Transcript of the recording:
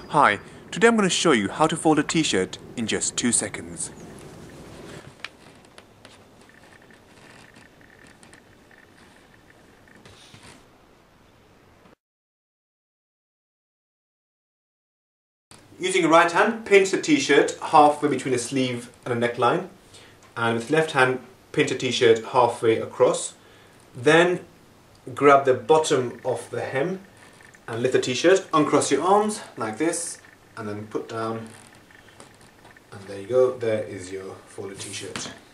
Hi, today I'm going to show you how to fold a t-shirt in just 2 seconds. Using your right hand, pinch the t-shirt halfway between a sleeve and a neckline, and with the left hand, pinch the t-shirt halfway across. Then grab the bottom of the hem and lift the t-shirt, uncross your arms like this, and then put down, and there you go, there is your folded t-shirt.